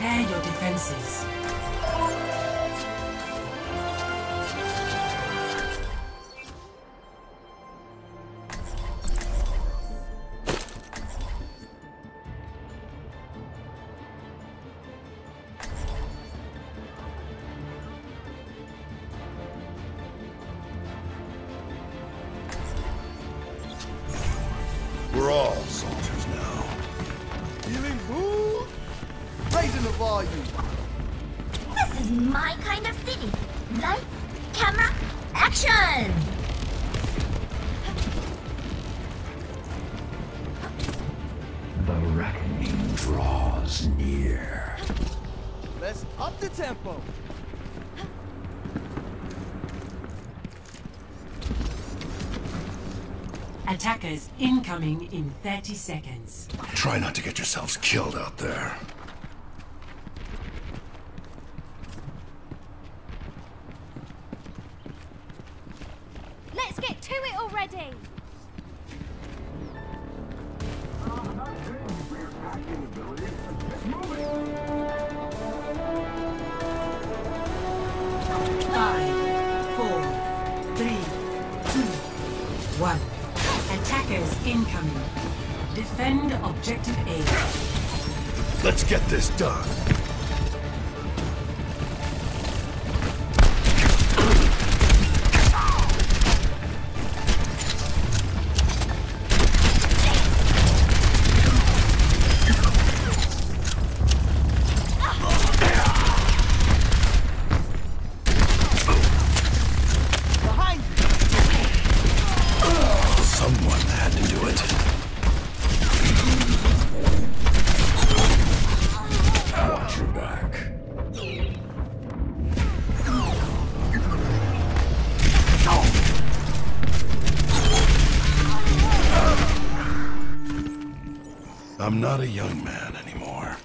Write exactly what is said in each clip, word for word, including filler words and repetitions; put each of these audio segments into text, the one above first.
Prepare your defenses. We're all soldiers now. Feeling good? Raising the volume. This is my kind of city. Lights, camera, action! The reckoning draws near. Let's up the tempo. Attackers incoming in thirty seconds. Try not to get yourselves killed out there. Let's get to it already! Five, four, three, two, one. Attackers incoming. Defend objective A. Let's get this done. Behind you. Someone had to do it. Watch your back. I'm not a young man anymore.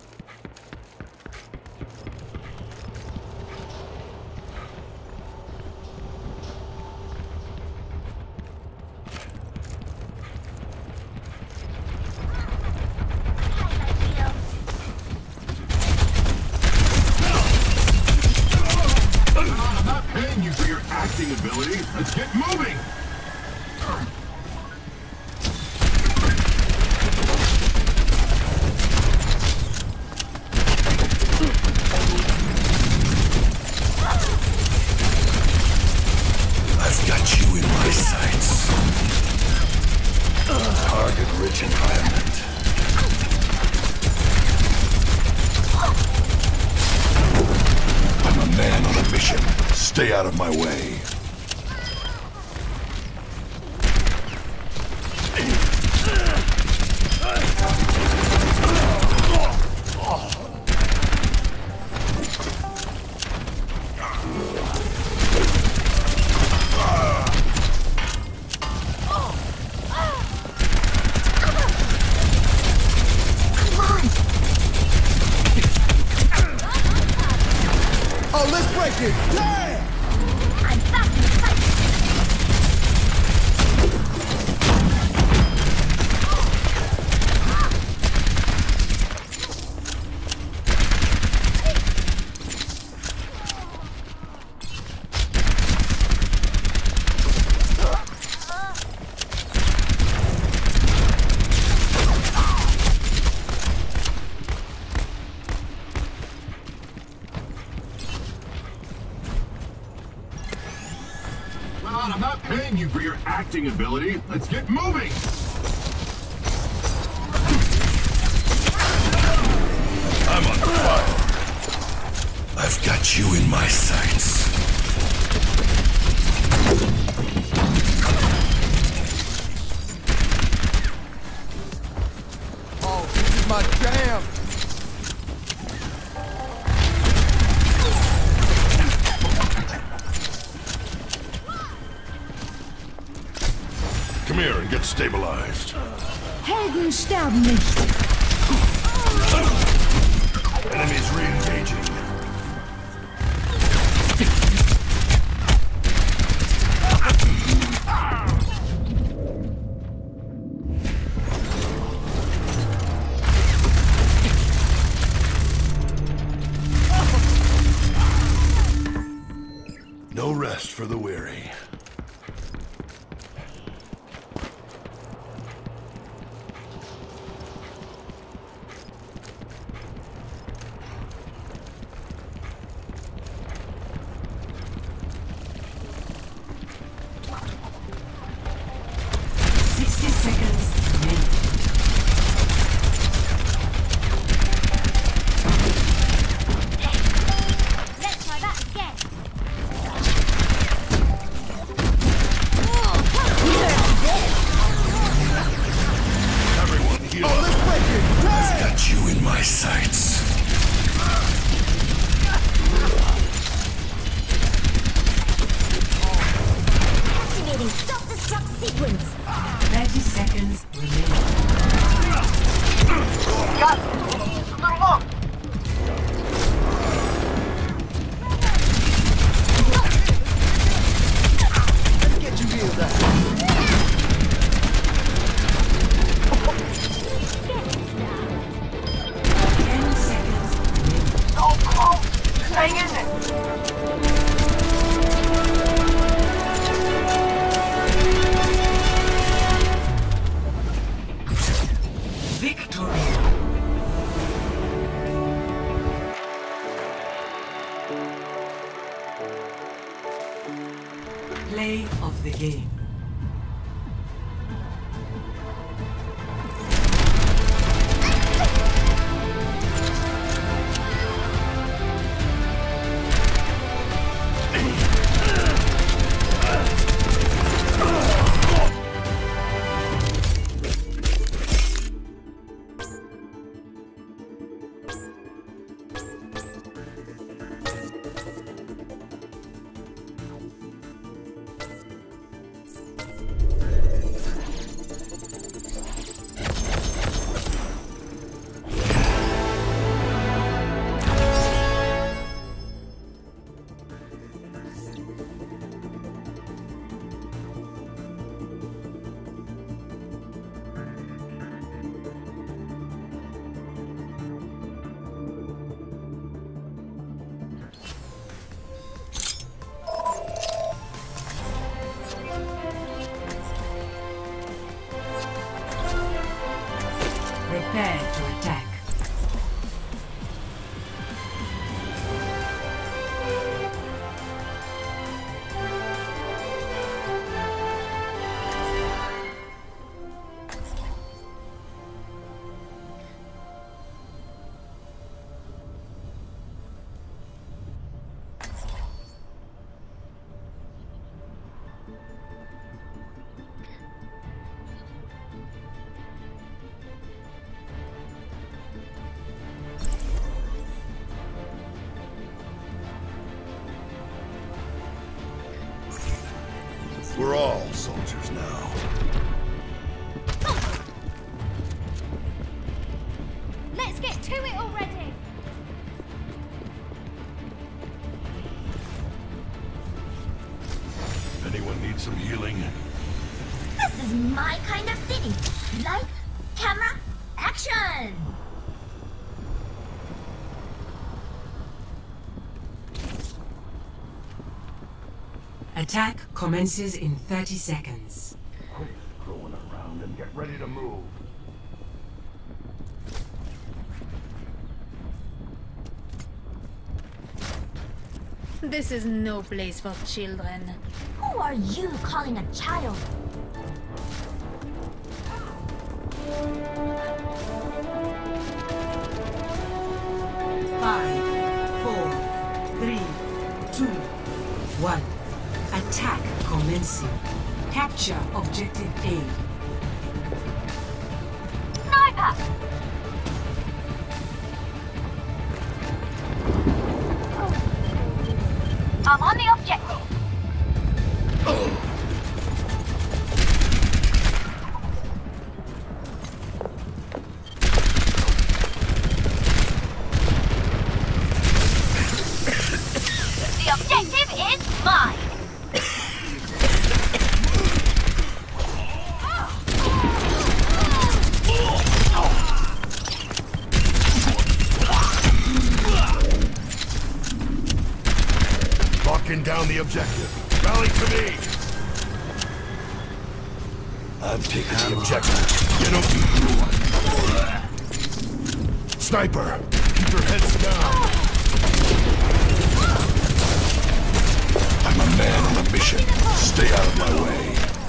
I'm not paying you for your acting ability. Let's get moving! I've got you in my sights. Target-rich environment. I'm a man on a mission. Stay out of my way. Oh, let's break it. Yeah! I'm back in the fight! Ron, I'm not paying you for your acting ability. Let's get moving! I'm on fire. I've got you in my sights. Oh, this is my jam. Come here and get stabilized. Helden sterben nicht! Enemies re-engaging. my sights. Activating self-destruct sequence. thirty seconds remaining. Got it! Just a little long! Let's get you healed up. ten seconds remaining. So close! Just hang in there! Victory. Play of the game. Prepare to attack. We're all soldiers now. Let's get to it already. Anyone need some healing? This is my kind of city. Lights, camera, action! Attack commences in thirty seconds. Quit screwing around and get ready to move. This is no place for children. Who are you calling a child? Five, four, three, two, one. Attack commencing. Capture objective A. Sniper! I'm on the objective. The objective is mine. Locking down the objective. Rally to me! I'm taking the objective. You don't Sniper! Keep your heads down! I'm a man on a mission. Stay out of my way.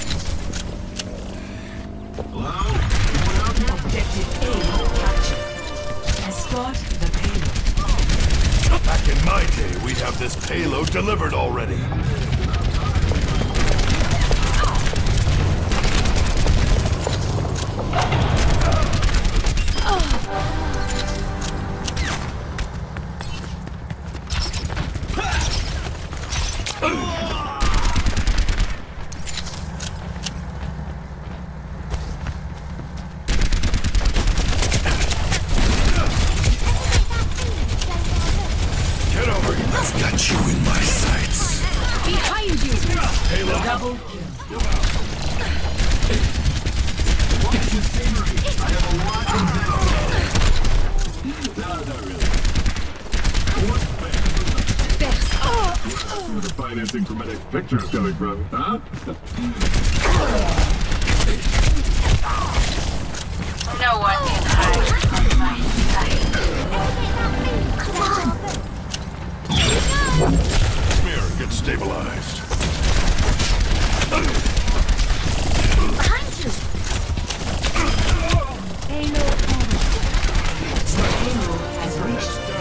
Objective A captured. Escort the payload. Back in my day, we'd have this payload delivered already. picture's coming from, huh? No one can hide from my sight. Mirror, get stabilized. Behind you! Payload has reached the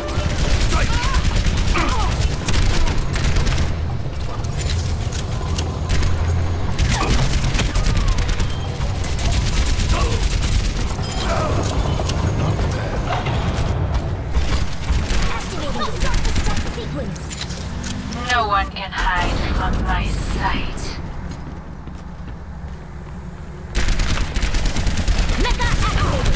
Activating self-destruct sequence. No one can hide from my sight. Mecha activated!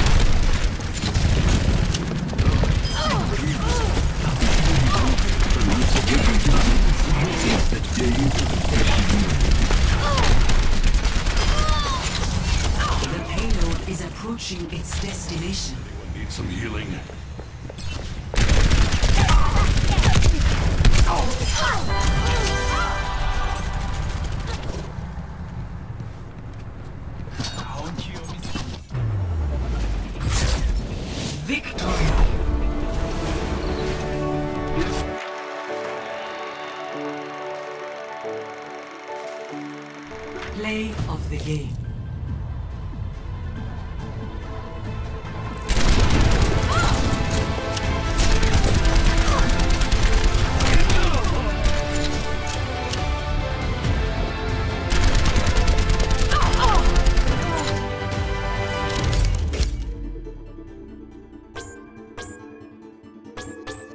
The payload is approaching its destination. Need some healing. Victory! Play of the game.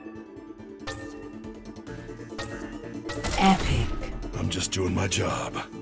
Epic. I'm just doing my job.